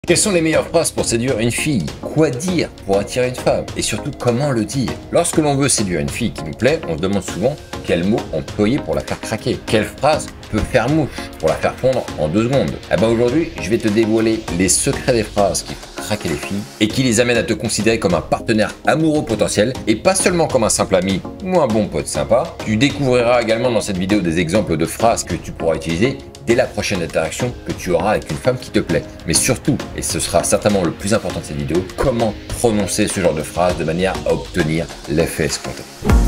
Quelles sont les meilleures phrases pour séduire une fille? Quoi dire pour attirer une femme? Et surtout, comment le dire? Lorsque l'on veut séduire une fille qui nous plaît, on se demande souvent quel mot employer pour la faire craquer. Quelle phrase peut faire mouche pour la faire fondre en 2 secondes? Eh ben aujourd'hui, je vais te dévoiler les secrets des phrases qui font craquer les filles et qui les amènent à te considérer comme un partenaire amoureux potentiel et pas seulement comme un simple ami ou un bon pote sympa. Tu découvriras également dans cette vidéo des exemples de phrases que tu pourras utiliser dès la prochaine interaction que tu auras avec une femme qui te plaît. Mais surtout, et ce sera certainement le plus important de cette vidéo, comment prononcer ce genre de phrase de manière à obtenir l'effet escompté.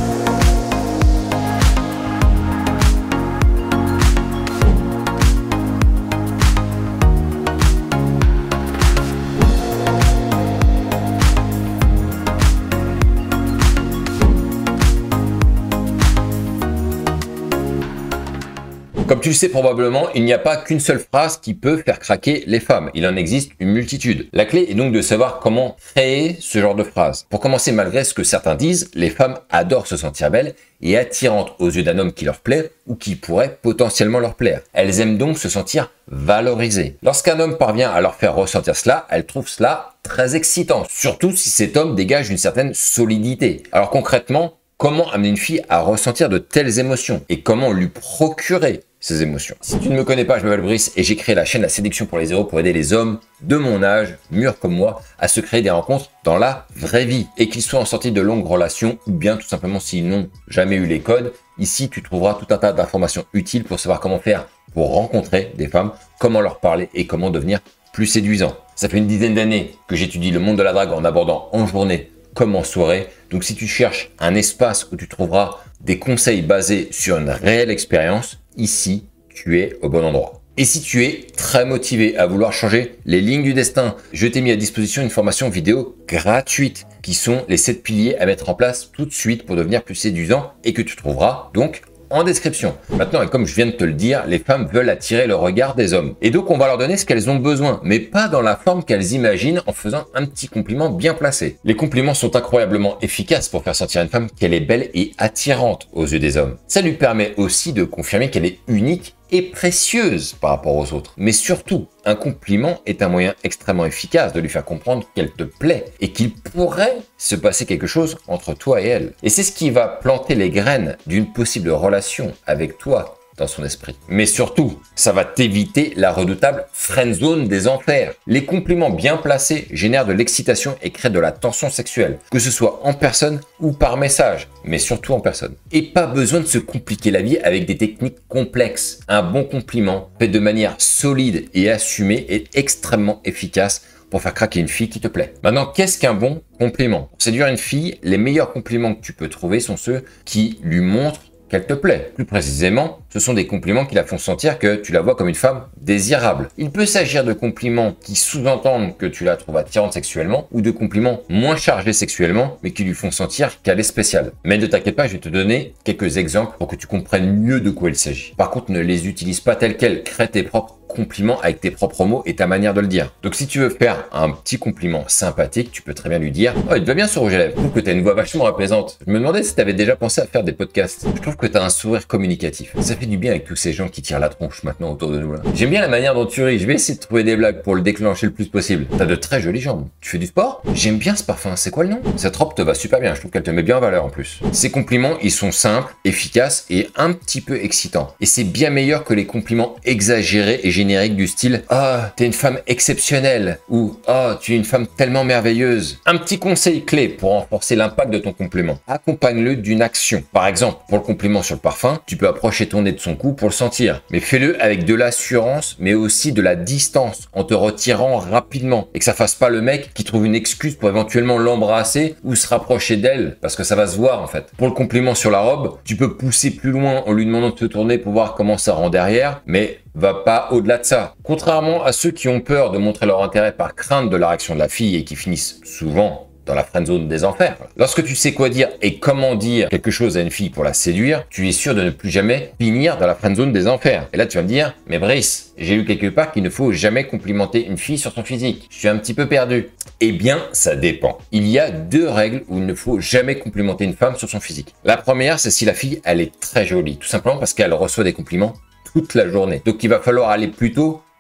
Comme tu le sais probablement, il n'y a pas qu'une seule phrase qui peut faire craquer les femmes. Il en existe une multitude. La clé est donc de savoir comment créer ce genre de phrase. Pour commencer, malgré ce que certains disent, les femmes adorent se sentir belles et attirantes aux yeux d'un homme qui leur plaît ou qui pourrait potentiellement leur plaire. Elles aiment donc se sentir valorisées. Lorsqu'un homme parvient à leur faire ressentir cela, elles trouvent cela très excitant, surtout si cet homme dégage une certaine solidité. Alors concrètement, comment amener une fille à ressentir de telles émotions et comment lui procurer ces émotions? Si tu ne me connais pas, je m'appelle Brice et j'ai créé la chaîne La Séduction pour les Zéros pour aider les hommes de mon âge, mûrs comme moi, à se créer des rencontres dans la vraie vie et qu'ils soient en sortie de longues relations ou bien tout simplement s'ils n'ont jamais eu les codes. Ici, tu trouveras tout un tas d'informations utiles pour savoir comment faire pour rencontrer des femmes, comment leur parler et comment devenir plus séduisant. Ça fait une dizaine d'années que j'étudie le monde de la drague en abordant en journée comme en soirée. Donc si tu cherches un espace où tu trouveras des conseils basés sur une réelle expérience, ici, tu es au bon endroit. Et si tu es très motivé à vouloir changer les lignes du destin, je t'ai mis à disposition une formation vidéo gratuite qui sont les 7 piliers à mettre en place tout de suite pour devenir plus séduisant et que tu trouveras donc en description. Maintenant, et comme je viens de te le dire, les femmes veulent attirer le regard des hommes. Et donc, on va leur donner ce qu'elles ont besoin, mais pas dans la forme qu'elles imaginent en faisant un petit compliment bien placé. Les compliments sont incroyablement efficaces pour faire sentir une femme qu'elle est belle et attirante aux yeux des hommes. Ça lui permet aussi de confirmer qu'elle est unique et précieuse par rapport aux autres. Mais surtout, un compliment est un moyen extrêmement efficace de lui faire comprendre qu'elle te plaît et qu'il pourrait se passer quelque chose entre toi et elle. Et c'est ce qui va planter les graines d'une possible relation avec toi dans son esprit. Mais surtout, ça va t'éviter la redoutable friendzone des enfers. Les compliments bien placés génèrent de l'excitation et créent de la tension sexuelle, que ce soit en personne ou par message, mais surtout en personne. Et pas besoin de se compliquer la vie avec des techniques complexes. Un bon compliment fait de manière solide et assumée est extrêmement efficace pour faire craquer une fille qui te plaît. Maintenant, qu'est-ce qu'un bon compliment? Pour séduire une fille, les meilleurs compliments que tu peux trouver sont ceux qui lui montrent qu'elle te plaît. Plus précisément, ce sont des compliments qui la font sentir que tu la vois comme une femme désirable. Il peut s'agir de compliments qui sous-entendent que tu la trouves attirante sexuellement ou de compliments moins chargés sexuellement mais qui lui font sentir qu'elle est spéciale. Mais ne t'inquiète pas, je vais te donner quelques exemples pour que tu comprennes mieux de quoi il s'agit. Par contre, ne les utilise pas tels quels, crée tes propres compliments avec tes propres mots et ta manière de le dire. Donc si tu veux faire un petit compliment sympathique, tu peux très bien lui dire « Oh, il te va bien ce rouge à lèvres, je trouve que tu as une voix vachement apaisante. Je me demandais si tu avais déjà pensé à faire des podcasts. Je trouve que tu as un sourire communicatif. Ça fait du bien avec tous ces gens qui tirent la tronche maintenant autour de nous là. J'aime bien la manière dont tu ris, je vais essayer de trouver des blagues pour le déclencher le plus possible. T'as de très jolies jambes. Tu fais du sport? J'aime bien ce parfum, c'est quoi le nom? Cette robe te va super bien, je trouve qu'elle te met bien en valeur en plus. » Ces compliments, ils sont simples, efficaces et un petit peu excitants. Et c'est bien meilleur que les compliments exagérés et générique du style « Ah, t'es une femme exceptionnelle » ou « Ah, tu es une femme tellement merveilleuse ». Un petit conseil clé pour renforcer l'impact de ton compliment. Accompagne-le d'une action. Par exemple, pour le compliment sur le parfum, tu peux approcher ton nez de son cou pour le sentir. Mais fais-le avec de l'assurance, mais aussi de la distance, en te retirant rapidement. Et que ça fasse pas le mec qui trouve une excuse pour éventuellement l'embrasser ou se rapprocher d'elle, parce que ça va se voir en fait. Pour le compliment sur la robe, tu peux pousser plus loin en lui demandant de se tourner pour voir comment ça rend derrière, mais va pas au-delà de ça. Contrairement à ceux qui ont peur de montrer leur intérêt par crainte de la réaction de la fille et qui finissent souvent dans la friendzone des enfers. Lorsque tu sais quoi dire et comment dire quelque chose à une fille pour la séduire, tu es sûr de ne plus jamais finir dans la friendzone des enfers. Et là, tu vas me dire, mais Brice, j'ai lu quelque part qu'il ne faut jamais complimenter une fille sur son physique. Je suis un petit peu perdu. Eh bien, ça dépend. Il y a 2 règles où il ne faut jamais complimenter une femme sur son physique. La première, c'est si la fille, elle est très jolie. Tout simplement parce qu'elle reçoit des compliments toute la journée. Donc, il va falloir aller plutôt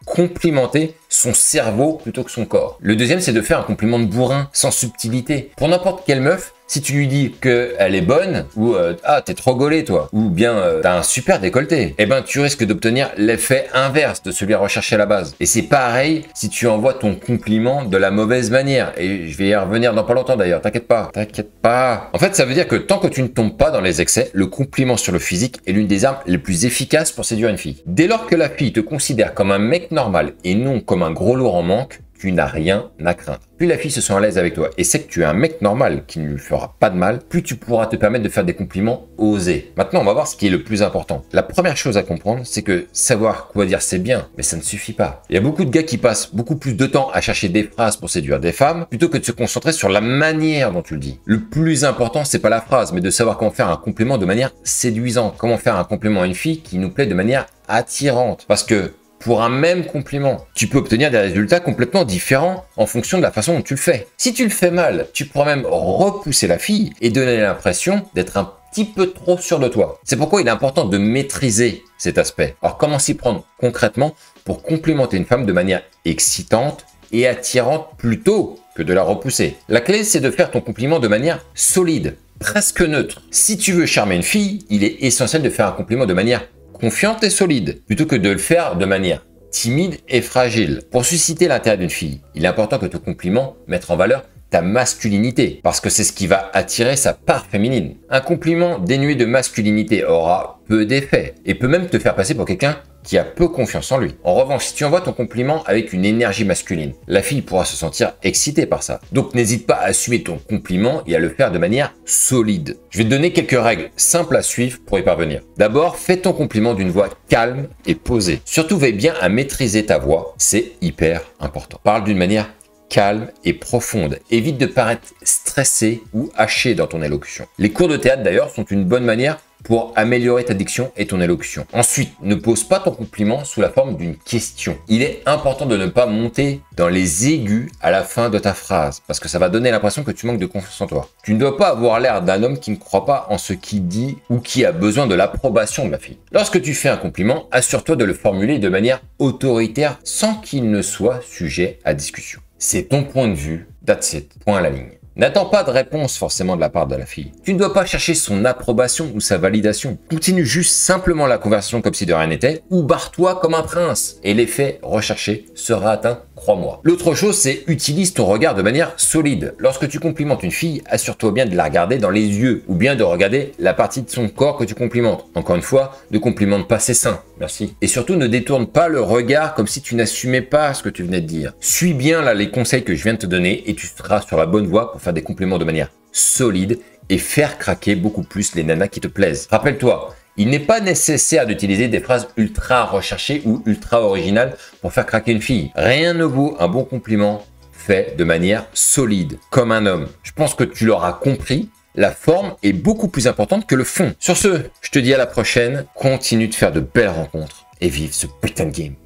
complimenter son cerveau plutôt que son corps. Le deuxième, c'est de faire un compliment de bourrin, sans subtilité. Pour n'importe quelle meuf, si tu lui dis qu'elle est bonne, ou ah, t'es trop gaulé toi, ou bien t'as un super décolleté, eh ben tu risques d'obtenir l'effet inverse de celui recherché à la base. Et c'est pareil si tu envoies ton compliment de la mauvaise manière. Et je vais y revenir dans pas longtemps d'ailleurs, t'inquiète pas, t'inquiète pas. En fait, ça veut dire que tant que tu ne tombes pas dans les excès, le compliment sur le physique est l'une des armes les plus efficaces pour séduire une fille. Dès lors que la fille te considère comme un mec normal et non comme un gros lourd en manque, tu n'as rien à craindre. Plus la fille se sent à l'aise avec toi et sait que tu es un mec normal qui ne lui fera pas de mal, plus tu pourras te permettre de faire des compliments osés. Maintenant, on va voir ce qui est le plus important. La première chose à comprendre, c'est que savoir quoi dire c'est bien, mais ça ne suffit pas. Il y a beaucoup de gars qui passent beaucoup plus de temps à chercher des phrases pour séduire des femmes, plutôt que de se concentrer sur la manière dont tu le dis. Le plus important, c'est pas la phrase, mais de savoir comment faire un compliment de manière séduisante. Comment faire un compliment à une fille qui nous plaît de manière attirante. Parce que pour un même compliment, tu peux obtenir des résultats complètement différents en fonction de la façon dont tu le fais. Si tu le fais mal, tu pourras même repousser la fille et donner l'impression d'être un petit peu trop sûr de toi. C'est pourquoi il est important de maîtriser cet aspect. Alors comment s'y prendre concrètement pour complimenter une femme de manière excitante et attirante plutôt que de la repousser? La clé, c'est de faire ton compliment de manière solide, presque neutre. Si tu veux charmer une fille, il est essentiel de faire un compliment de manière confiante et solide, plutôt que de le faire de manière timide et fragile. Pour susciter l'intérêt d'une fille, il est important que ton compliment mette en valeur ta masculinité, parce que c'est ce qui va attirer sa part féminine. Un compliment dénué de masculinité aura peu d'effet, et peut même te faire passer pour quelqu'un qui a peu confiance en lui. En revanche, si tu envoies ton compliment avec une énergie masculine, la fille pourra se sentir excitée par ça. Donc n'hésite pas à assumer ton compliment et à le faire de manière solide. Je vais te donner quelques règles simples à suivre pour y parvenir. D'abord, fais ton compliment d'une voix calme et posée. Surtout, veille bien à maîtriser ta voix, c'est hyper important. Parle d'une manière calme et profonde. Évite de paraître stressé ou haché dans ton élocution. Les cours de théâtre d'ailleurs sont une bonne manière pour améliorer ta diction et ton élocution. Ensuite, ne pose pas ton compliment sous la forme d'une question. Il est important de ne pas monter dans les aigus à la fin de ta phrase, parce que ça va donner l'impression que tu manques de confiance en toi. Tu ne dois pas avoir l'air d'un homme qui ne croit pas en ce qu'il dit ou qui a besoin de l'approbation de la fille. Lorsque tu fais un compliment, assure-toi de le formuler de manière autoritaire sans qu'il ne soit sujet à discussion. C'est ton point de vue, that's it, point à la ligne. N'attends pas de réponse forcément de la part de la fille. Tu ne dois pas chercher son approbation ou sa validation. Continue juste simplement la conversation comme si de rien n'était, ou barre-toi comme un prince. Et l'effet recherché sera atteint, crois-moi. L'autre chose, c'est utilise ton regard de manière solide. Lorsque tu complimentes une fille, assure-toi bien de la regarder dans les yeux, ou bien de regarder la partie de son corps que tu complimentes. Encore une fois, ne complimente pas ses seins. Merci. Et surtout, ne détourne pas le regard comme si tu n'assumais pas ce que tu venais de dire. Suis bien là les conseils que je viens de te donner et tu seras sur la bonne voie pour faire des compliments de manière solide et faire craquer beaucoup plus les nanas qui te plaisent. Rappelle-toi, il n'est pas nécessaire d'utiliser des phrases ultra recherchées ou ultra originales pour faire craquer une fille. Rien ne vaut un bon compliment fait de manière solide, comme un homme. Je pense que tu l'auras compris. La forme est beaucoup plus importante que le fond. Sur ce, je te dis à la prochaine. Continue de faire de belles rencontres et vive ce putain de game.